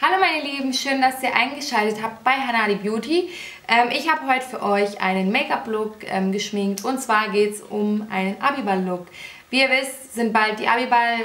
Hallo meine Lieben, schön, dass ihr eingeschaltet habt bei Hanadi Beauty. Ich habe heute für euch einen Make-up-Look geschminkt und zwar geht es um einen Abiball-Look. Wie ihr wisst, sind bald die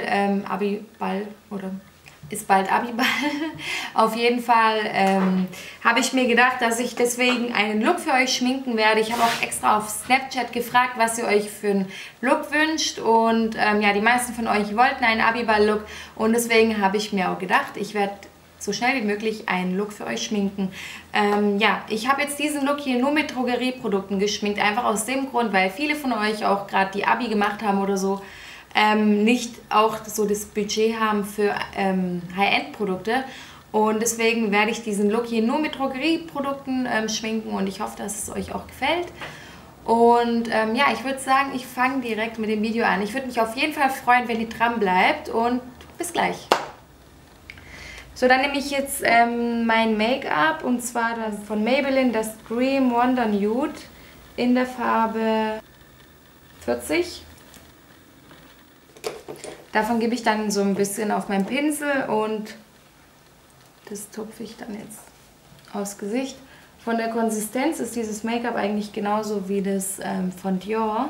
ist bald Abiball. Auf jeden Fall habe ich mir gedacht, dass ich deswegen einen Look für euch schminken werde. Ich habe auch extra auf Snapchat gefragt, was ihr euch für einen Look wünscht und ja, die meisten von euch wollten einen Abiball-Look und deswegen habe ich mir auch gedacht, ich werde so schnell wie möglich einen Look für euch schminken. Ja, ich habe jetzt diesen Look hier nur mit Drogerieprodukten geschminkt, einfach aus dem Grund, weil viele von euch auch gerade die Abi gemacht haben oder so, nicht auch so das Budget haben für High-End-Produkte. Und deswegen werde ich diesen Look hier nur mit Drogerieprodukten schminken und ich hoffe, dass es euch auch gefällt. Und ja, ich würde sagen, ich fange direkt mit dem Video an. Ich würde mich auf jeden Fall freuen, wenn ihr dran bleibt und bis gleich. So, dann nehme ich jetzt mein Make-up und zwar das von Maybelline, das Dream Wonder Nude in der Farbe 40. Davon gebe ich dann so ein bisschen auf meinen Pinsel und das tupfe ich dann jetzt aufs Gesicht. Von der Konsistenz ist dieses Make-up eigentlich genauso wie das von Dior.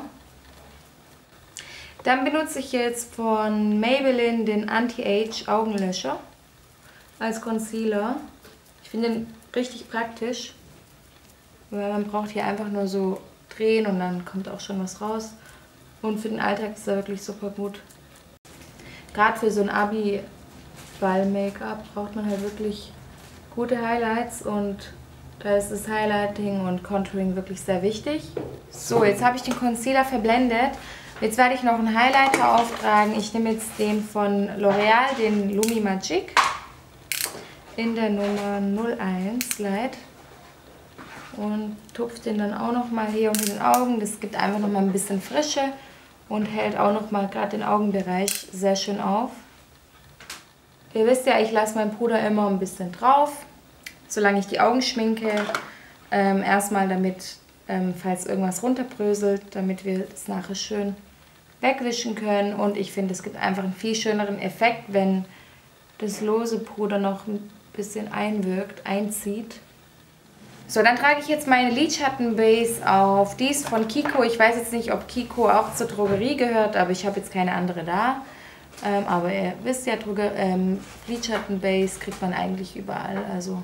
Dann benutze ich jetzt von Maybelline den Anti-Age Augenlöscher als Concealer. Ich finde den richtig praktisch, weil man braucht hier einfach nur so drehen und dann kommt auch schon was raus. Und für den Alltag ist er wirklich super gut. Gerade für so ein Abi-Ball-Make-up braucht man halt wirklich gute Highlights und da ist das Highlighting und Contouring wirklich sehr wichtig. So, jetzt habe ich den Concealer verblendet. Jetzt werde ich noch einen Highlighter auftragen. Ich nehme jetzt den von L'Oreal, den Lumi Magic in der Nummer 01 Light und tupfe den dann auch nochmal hier unter den Augen. Das gibt einfach nochmal ein bisschen Frische und hält auch nochmal gerade den Augenbereich sehr schön auf. Ihr wisst ja, ich lasse mein Puder immer ein bisschen drauf, solange ich die Augen schminke. Erstmal damit, falls irgendwas runterbröselt, damit wir das nachher schön wegwischen können. Und ich finde, es gibt einfach einen viel schöneren Effekt, wenn das lose Puder noch ein bisschen einwirkt, einzieht. So, dann trage ich jetzt meine Lidschattenbase auf. Die ist von Kiko. Ich weiß jetzt nicht, ob Kiko auch zur Drogerie gehört, aber ich habe jetzt keine andere da. Aber ihr wisst ja, Lidschattenbase kriegt man eigentlich überall. Also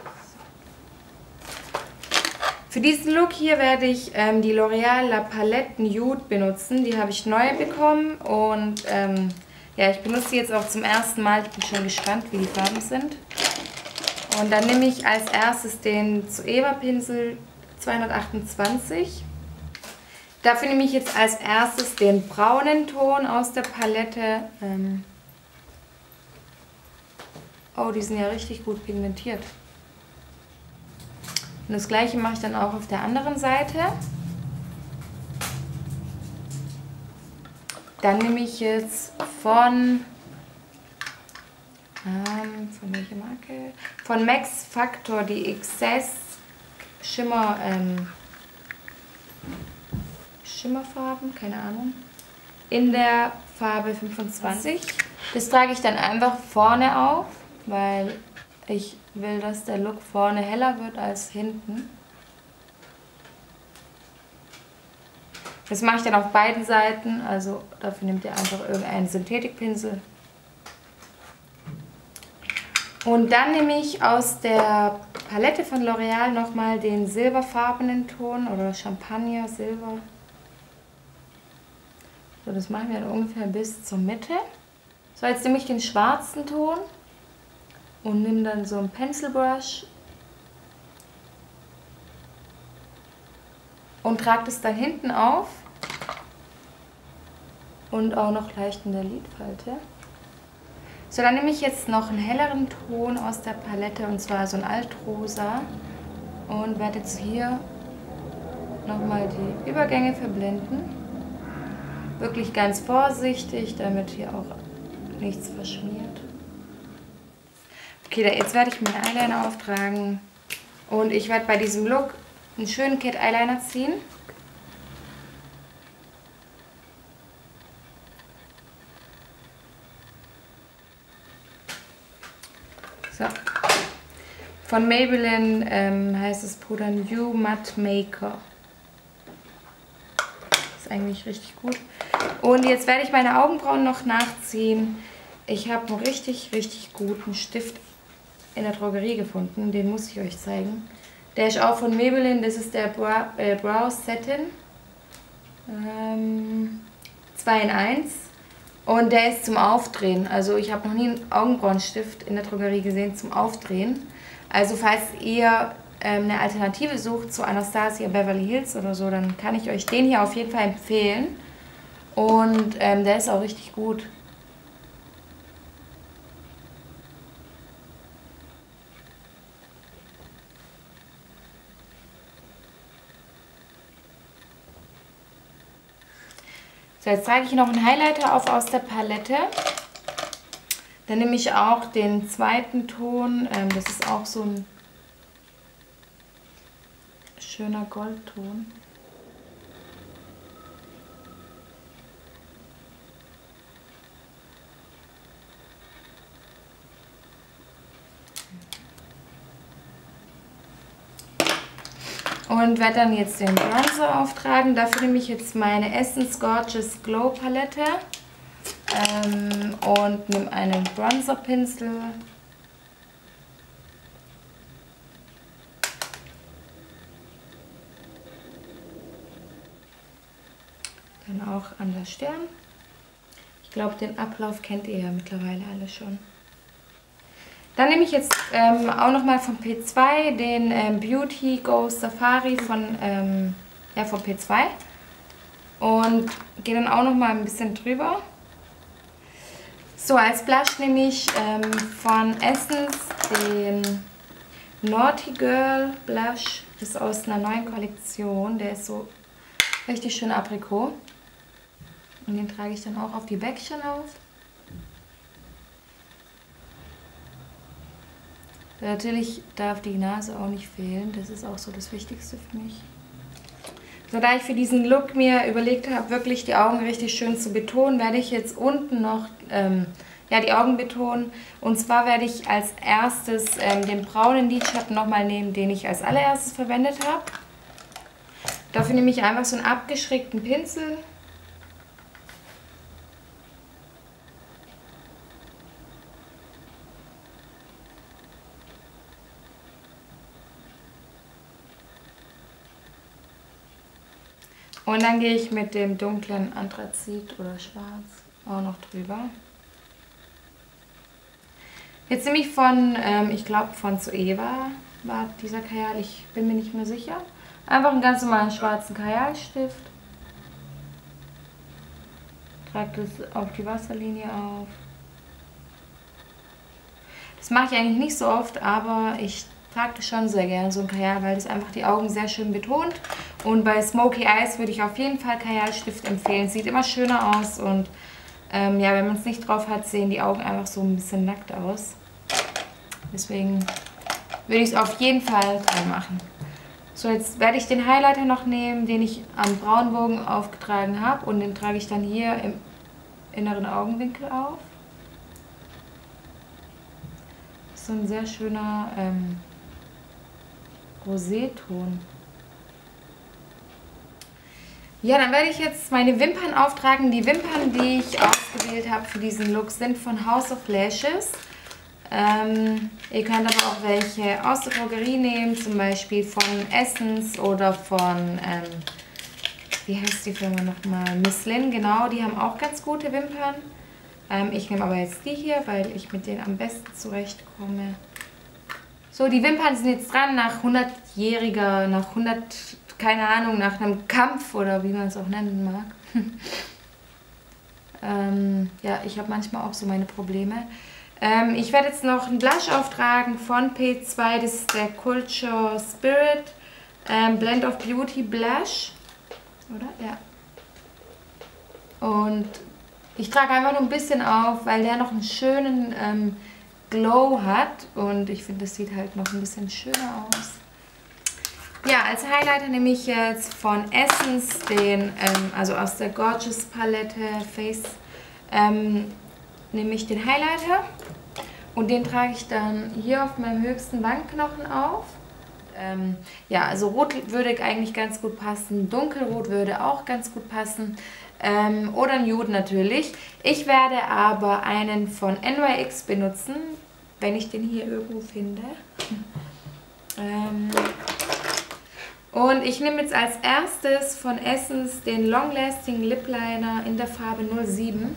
für diesen Look hier werde ich die L'Oreal La Palette Nude benutzen. Die habe ich neu bekommen und ja, ich benutze sie jetzt auch zum ersten Mal. Ich bin schon gespannt, wie die Farben sind. Und dann nehme ich als erstes den Zoeva Pinsel 228. Dafür nehme ich jetzt als erstes den braunen Ton aus der Palette. Oh, die sind ja richtig gut pigmentiert. Und das gleiche mache ich dann auch auf der anderen Seite. Dann nehme ich jetzt von welcher Marke? Von Max Factor die XS Schimmerfarben, keine Ahnung, in der Farbe 25. Das trage ich dann einfach vorne auf, weil ich will, dass der Look vorne heller wird als hinten. Das mache ich dann auf beiden Seiten, also dafür nehmt ihr einfach irgendeinen Synthetikpinsel. Und dann nehme ich aus der Palette von L'Oreal nochmal den silberfarbenen Ton oder Champagner Silber. So, das machen wir dann ungefähr bis zur Mitte. So, jetzt nehme ich den schwarzen Ton und nehme dann so einen Pencil Brush und trage das dann hinten auf und auch noch leicht in der Lidfalte. So, dann nehme ich jetzt noch einen helleren Ton aus der Palette und zwar so ein Altrosa und werde jetzt hier nochmal die Übergänge verblenden. Wirklich ganz vorsichtig, damit hier auch nichts verschmiert. Okay, jetzt werde ich meinen Eyeliner auftragen und ich werde bei diesem Look einen schönen Cat Eyeliner ziehen. So, Von Maybelline heißt es Puder New Matte Maker. Ist eigentlich richtig gut. Und jetzt werde ich meine Augenbrauen noch nachziehen. Ich habe einen richtig, richtig guten Stift in der Drogerie gefunden. Den muss ich euch zeigen. Der ist auch von Maybelline. Das ist der Brow Satin 2 in 1. Und der ist zum Aufdrehen. Also ich habe noch nie einen Augenbrauenstift in der Drogerie gesehen zum Aufdrehen. Also falls ihr eine Alternative sucht zu Anastasia Beverly Hills oder so, dann kann ich euch den hier auf jeden Fall empfehlen. Und der ist auch richtig gut. So, jetzt trage ich noch einen Highlighter auf aus der Palette. Dann nehme ich auch den zweiten Ton. Das ist auch so ein schöner Goldton. Und werde dann jetzt den Bronzer auftragen. Dafür nehme ich jetzt meine Essence Gorgeous Glow Palette und nehme einen Bronzer-Pinsel. Dann auch an der Stirn. Ich glaube, den Ablauf kennt ihr ja mittlerweile alle schon. Dann nehme ich jetzt auch nochmal von P2 den Beauty Go Safari von P2 und gehe dann auch nochmal ein bisschen drüber. So, als Blush nehme ich von Essence den Naughty Girl Blush. Das ist aus einer neuen Kollektion. Der ist so richtig schön Aprikot. Und den trage ich dann auch auf die Bäckchen auf. Natürlich darf die Nase auch nicht fehlen. Das ist auch so das Wichtigste für mich. So, da ich für diesen Look mir überlegt habe, wirklich die Augen richtig schön zu betonen, werde ich jetzt unten noch die Augen betonen. Und zwar werde ich als erstes den braunen Lidschatten nochmal nehmen, den ich als allererstes verwendet habe. Dafür nehme ich einfach so einen abgeschrägten Pinsel. Und dann gehe ich mit dem dunklen Anthrazit oder Schwarz auch noch drüber. Jetzt nehme ich von, ich glaube von Zoeva war dieser Kajal, ich bin mir nicht mehr sicher. Einfach einen ganz normalen schwarzen Kajalstift. Trage das auf die Wasserlinie auf. Das mache ich eigentlich nicht so oft, aber ich trage das schon sehr gerne, so ein Kajal, weil das einfach die Augen sehr schön betont. Und bei Smoky Eyes würde ich auf jeden Fall Kajalstift empfehlen. Sieht immer schöner aus und wenn man es nicht drauf hat, sehen die Augen einfach so ein bisschen nackt aus. Deswegen würde ich es auf jeden Fall dran machen. So, jetzt werde ich den Highlighter noch nehmen, den ich am Braunbogen aufgetragen habe. Und den trage ich dann hier im inneren Augenwinkel auf. Das ist so ein sehr schöner Roséton. Ja, dann werde ich jetzt meine Wimpern auftragen. Die Wimpern, die ich ausgewählt habe für diesen Look, sind von House of Lashes. Ihr könnt aber auch welche aus der Drogerie nehmen, zum Beispiel von Essence oder von, wie heißt die Firma nochmal? Miss Lynn, genau, die haben auch ganz gute Wimpern. Ich nehme aber jetzt die hier, weil ich mit denen am besten zurechtkomme. So, die Wimpern sind jetzt dran nach 100-jähriger, nach 100, keine Ahnung, nach einem Kampf oder wie man es auch nennen mag. Ja, ich habe manchmal auch so meine Probleme. Ich werde jetzt noch einen Blush auftragen von P2, das ist der Culture Spirit Blend of Beauty Blush, oder? Ja. Und ich trage einfach nur ein bisschen auf, weil der noch einen schönen Glow hat und ich finde, das sieht halt noch ein bisschen schöner aus. Ja, als Highlighter nehme ich jetzt von Essence den, also aus der Gorgeous Palette Face, nehme ich den Highlighter Und den trage ich dann hier auf meinem höchsten Wangenknochen auf. Ja, also rot würde eigentlich ganz gut passen, dunkelrot würde auch ganz gut passen. Oder Nude natürlich. Ich werde aber einen von NYX benutzen, wenn ich den hier irgendwo finde. Und ich nehme jetzt als erstes von Essence den Long Lasting Lip Liner in der Farbe 07.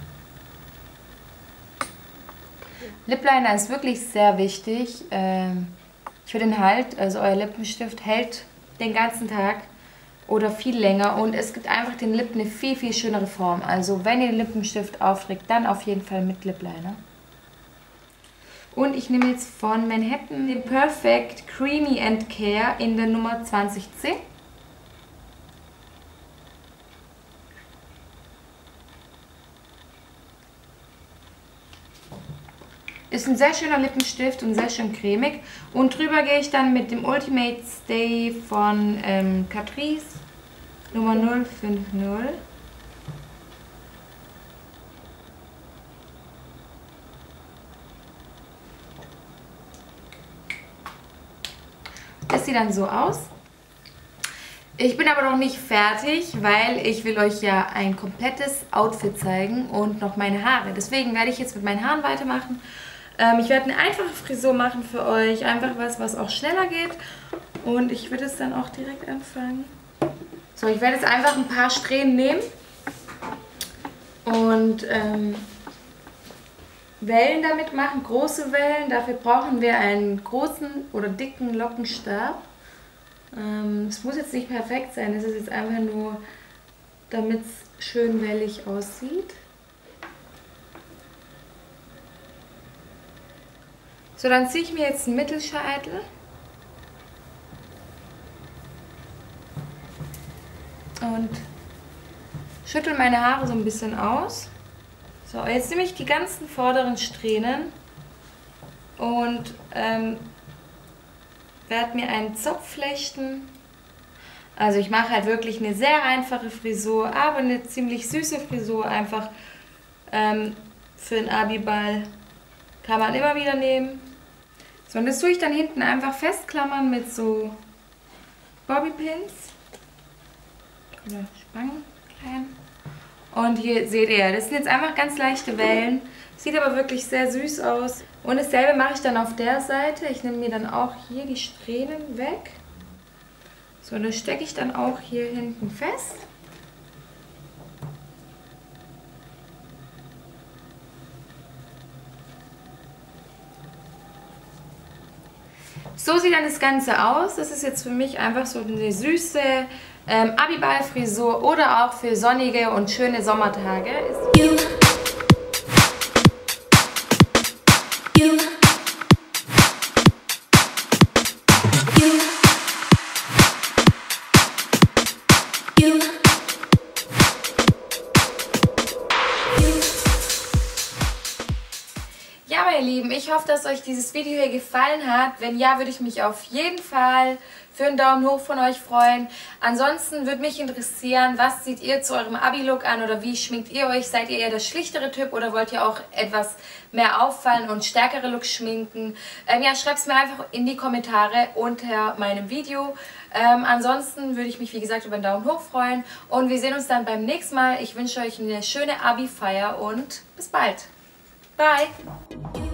Lip Liner ist wirklich sehr wichtig für den Halt. Also euer Lippenstift hält den ganzen Tag oder viel länger und es gibt einfach den Lippen eine viel, viel schönere Form. Also wenn ihr den Lippenstift aufträgt, dann auf jeden Fall mit Lip Liner. Und ich nehme jetzt von Manhattan den Perfect Creamy and Care in der Nummer 20C. Ist ein sehr schöner Lippenstift und sehr schön cremig. Und drüber gehe ich dann mit dem Ultimate Stay von Catrice Nummer 050. Das sieht dann so aus. Ich bin aber noch nicht fertig, weil ich will euch ja ein komplettes Outfit zeigen und noch meine Haare. Deswegen werde ich jetzt mit meinen Haaren weitermachen. Ich werde eine einfache Frisur machen für euch. Einfach was auch schneller geht. Und ich würde es dann auch direkt anfangen. So, ich werde jetzt einfach ein paar Strähnen nehmen. Und Wellen damit machen, große Wellen. Dafür brauchen wir einen großen oder dicken Lockenstab. Es muss jetzt nicht perfekt sein. Es ist jetzt einfach nur, damit es schön wellig aussieht. So, dann ziehe ich mir jetzt einen Mittelscheitel und schüttel meine Haare so ein bisschen aus. So, jetzt nehme ich die ganzen vorderen Strähnen und werde mir einen Zopf flechten. Also ich mache halt wirklich eine sehr einfache Frisur, aber eine ziemlich süße Frisur, einfach für einen Abiball. Kann man immer wieder nehmen. So, und das tue ich dann hinten einfach festklammern mit so Bobbypins oder Spangenkleien. Und hier seht ihr, das sind jetzt einfach ganz leichte Wellen. Sieht aber wirklich sehr süß aus. Und dasselbe mache ich dann auf der Seite. Ich nehme mir dann auch hier die Strähnen weg. So, und das stecke ich dann auch hier hinten fest. So sieht dann das Ganze aus. Das ist jetzt für mich einfach so eine süße Abiball-Frisur oder auch für sonnige und schöne Sommertage. Ja, meine Lieben, ich hoffe, dass euch dieses Video hier gefallen hat. Wenn ja, würde ich mich auf jeden Fall für einen Daumen hoch von euch freuen. Ansonsten würde mich interessieren, was zieht ihr zu eurem Abi-Look an oder wie schminkt ihr euch? Seid ihr eher der schlichtere Typ oder wollt ihr auch etwas mehr auffallen und stärkere Looks schminken? Ja, schreibt es mir einfach in die Kommentare unter meinem Video. Ansonsten würde ich mich, wie gesagt, über einen Daumen hoch freuen. Und wir sehen uns dann beim nächsten Mal. Ich wünsche euch eine schöne Abi-Feier und bis bald. Bye!